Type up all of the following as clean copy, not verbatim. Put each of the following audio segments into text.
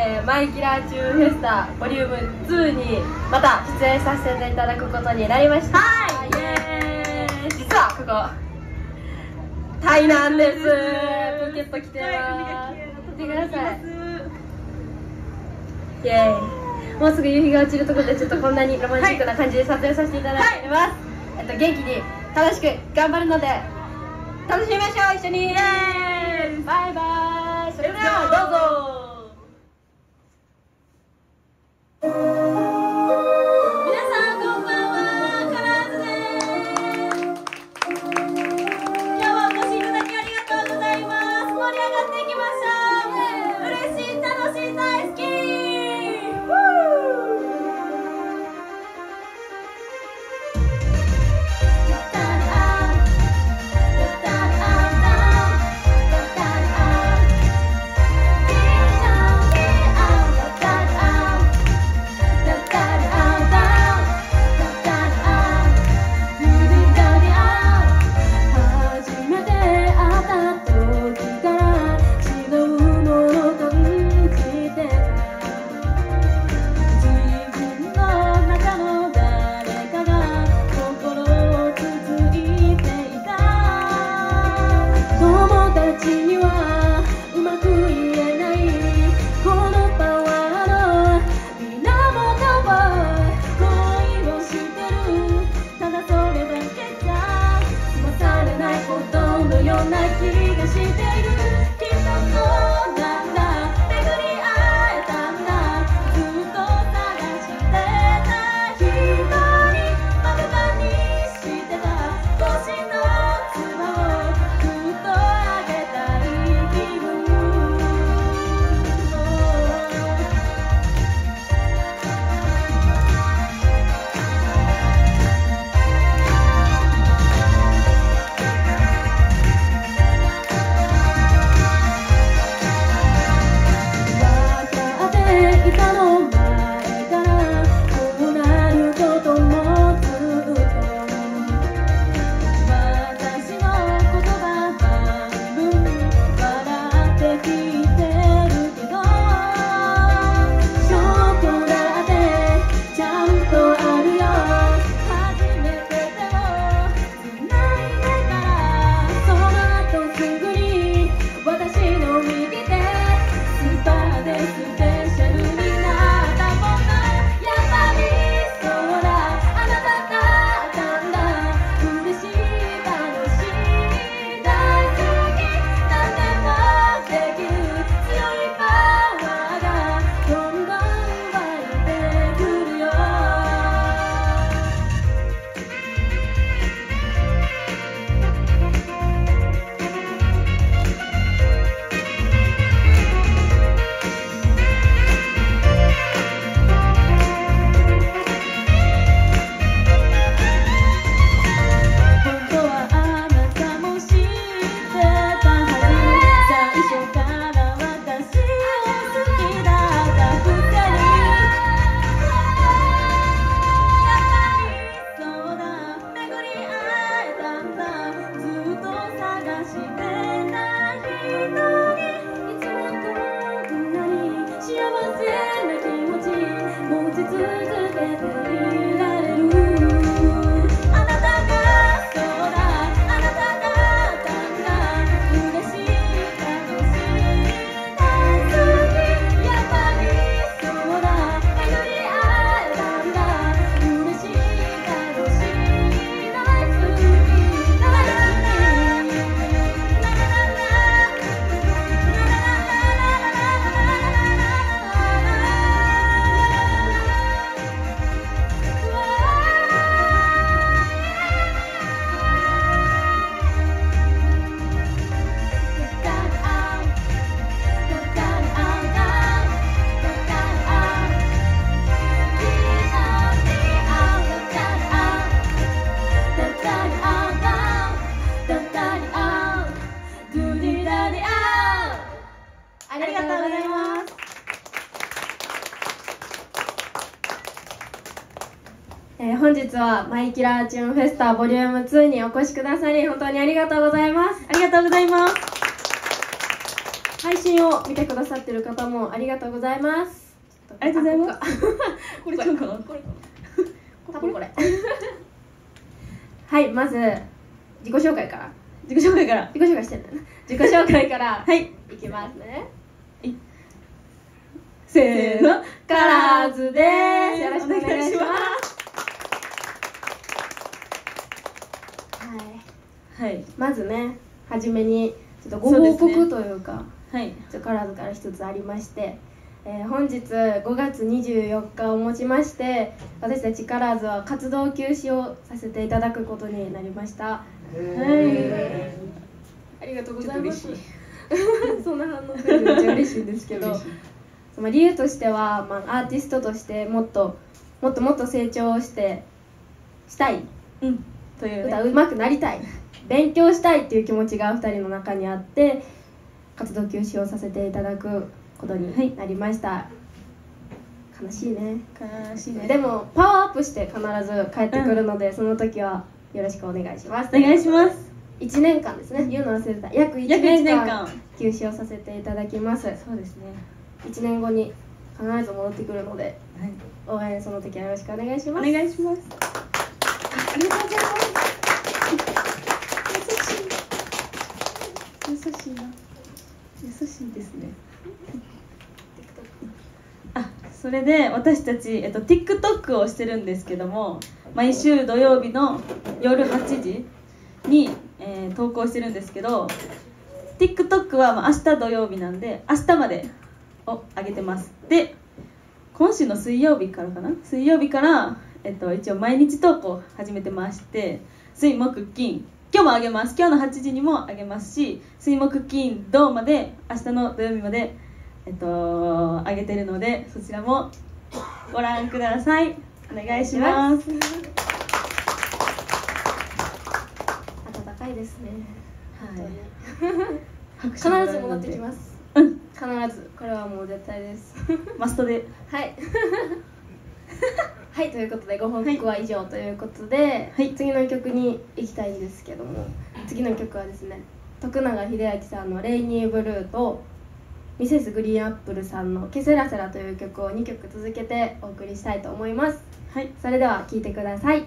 マイキラーチューンフェスタボリューム2にまた出演させていただくことになりました。はい、イエーイ。実はここタイなんです。プーケット来てます。見てください。イエーイ。もうすぐ夕日が落ちるところでちょっとこんなにロマンチックな感じで撮影させていただいております。元気に楽しく頑張るので楽しみましょう、一緒に。イエーイ。バイバイ。それではどうぞ。 皆さんこんばんは、カラーズです。今日はお越しいただきありがとうございます。盛り上がっていきましょう。嬉しい、楽しい、大好き。 本日はマイキラーチューンフェスタボリューム2にお越しくださり本当にありがとうございます。 ありがとうございます。 は配信を見てくださってる方もありがとうございます。 ありがとうございます。 これちゃうかな、これ多分これはい、まず自己紹介から自己紹介してんだよな。自己紹介からはい、いきますね。せーの、カラーズです。よろしくお願いします。はい、まずね、はじめにちょっとご報告というか、はい、カラーズから一つありまして、本日5月24日をもちまして、私たちカラーズは活動休止をさせていただくことになりました。はい、ありがとうございます。そんな反応でめっちゃ嬉しいんですけど、理由としては、アーティストとしてもっと成長したい、という、歌うまくなりたい、勉強したいっていう気持ちが2人の中にあって、活動休止をさせていただくことになりました。悲しいね。でもパワーアップして必ず帰ってくるので、その時はよろしくお願いします。 お願いします。 1年間ですね、言うの忘れてた。約1年間休止をさせていただきます。 そうですね。 1年後に必ず戻ってくるので、応援その時はよろしくお願いします。 お願いします。 ありがとうございます。 優しいな。優しいですね。それで私たち、TikTok をしてるんですけども、毎週土曜日の夜8時に、投稿してるんですけど、 TikTok は明日土曜日なんで明日までを上げてます。で、今週の水曜日から、一応毎日投稿始めてまして、水木金、今日も上げます。今日の8時にも上げますし、水木金土まで、明日の土曜日まで上げてるので、そちらもご覧ください。お願いします。 暖かいですね。 はい。 必ず戻ってきます。必ず、これはもう絶対です。 マストで。 はい。はい、ということでご報告は以上ということで、はい、次の曲に行きたいんですけども、次の曲はですね、徳永英明さんの「レイニーブルー」とミセスグリーンアップルさんの「ケセラセラ」という曲を2曲続けてお送りしたいと思います。はい、それでは聴いてください。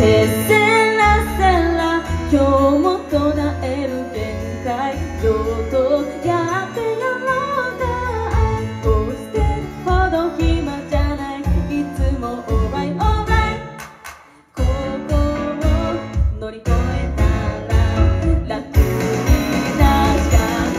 ケセラセラ今日も唱える限界上とやってやろうかこうしてほど暇じゃないいつもオーライオーライここを乗り越えたら楽になるしか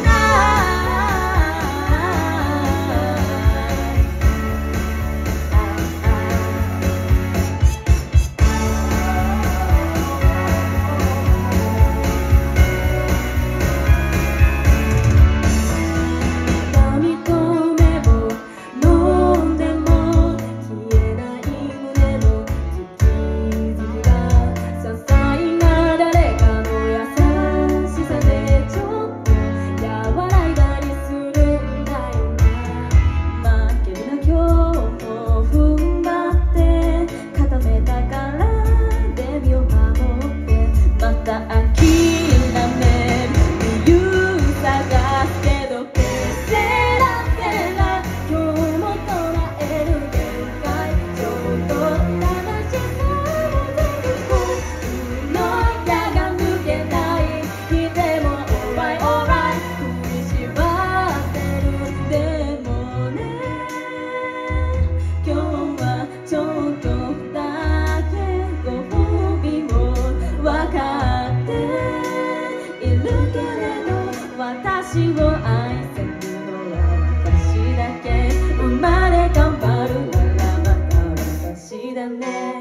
私を愛せるのは私だけ生まれ変わるならまた私だね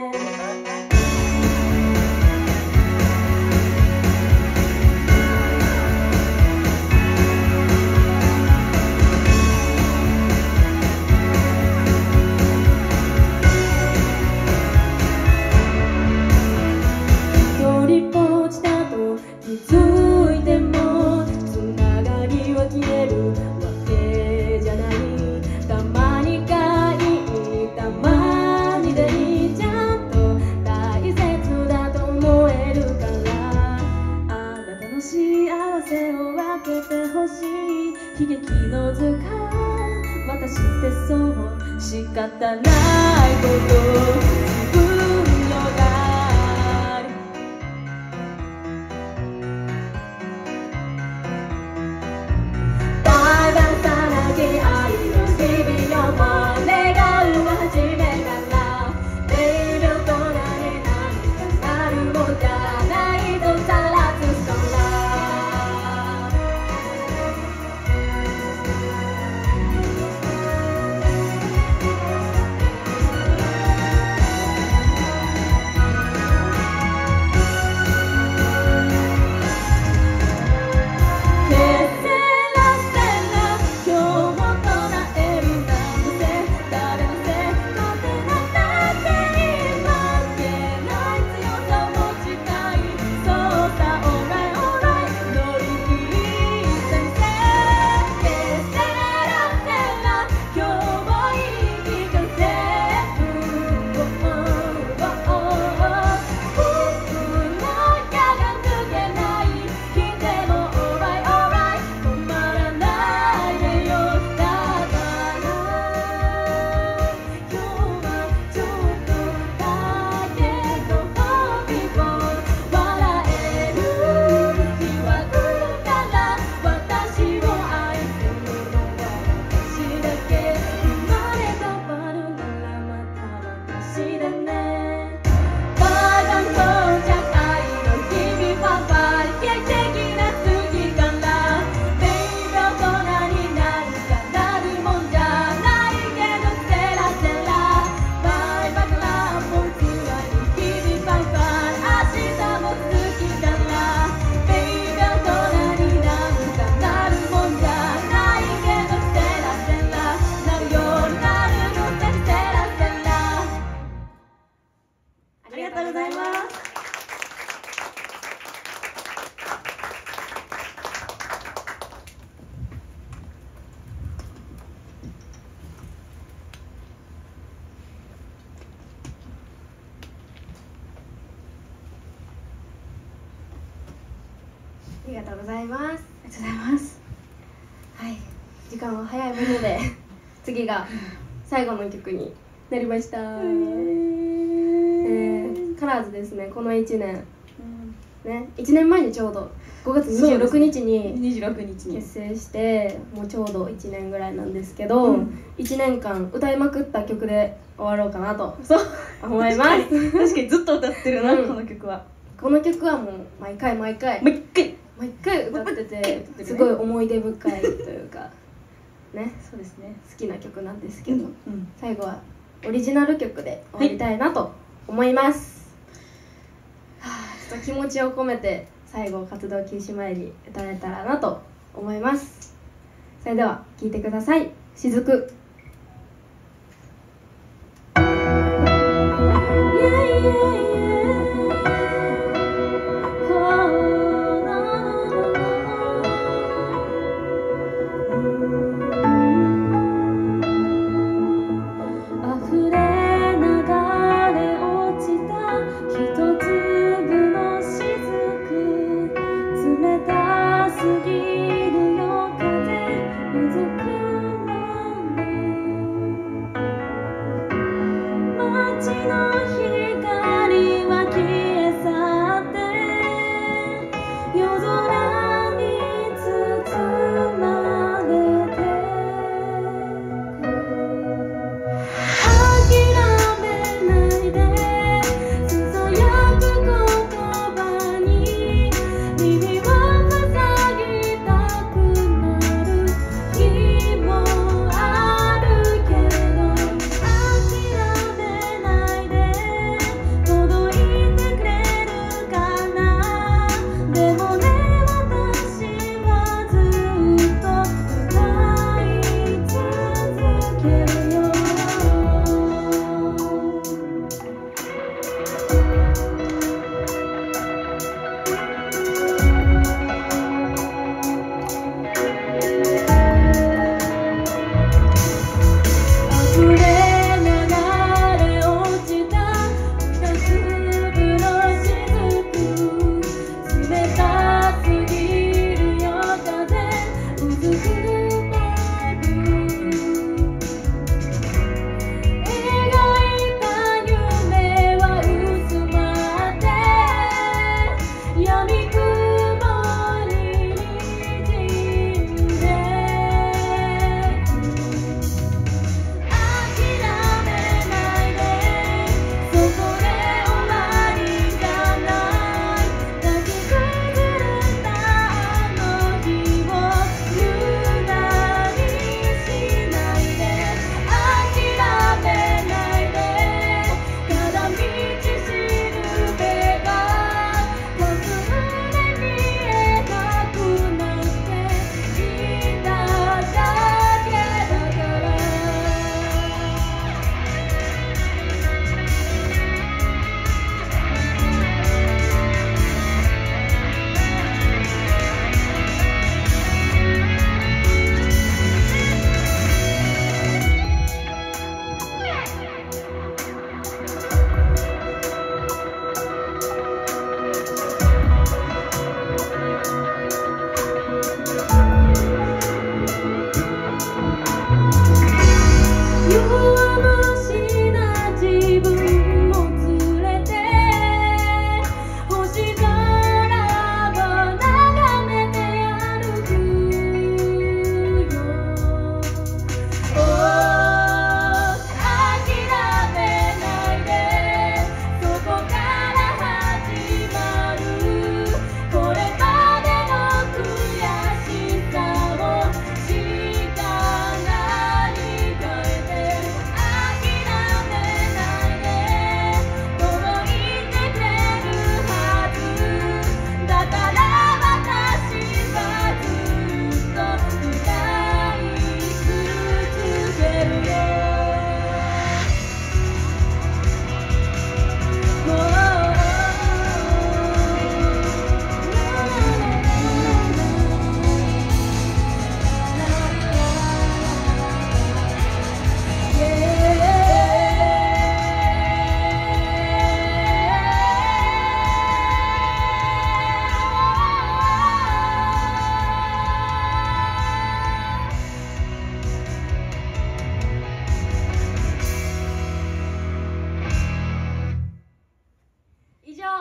一人ぼっちだと気づいても消えるわけじゃないたまにがいいたまにでいいちゃんと大切だと思えるからあなたの幸せを分けてほしい悲劇の図鑑私ってそう仕方ないこと自分のがありがとうございます。 ありがとうございます。 はい、時間は早いもので次が最後の曲になりました。 カラーズですね、この1年、ね、1年前にちょうど5月26日に結成して、もうちょうど1年ぐらいなんですけど、1年間歌いまくった曲で終わろうかなと思います。 確かにずっと歌ってるな、この曲は。 この曲はもう毎回歌ってて、すごい思い出深いというかね、 そうですね、 好きな曲なんですけど、最後はオリジナル曲で終わりたいなと思います。ちょっと気持ちを込めて最後活動休止前に歌えたらなと思います。それでは聴いてください。雫。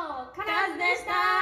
カラーズでした。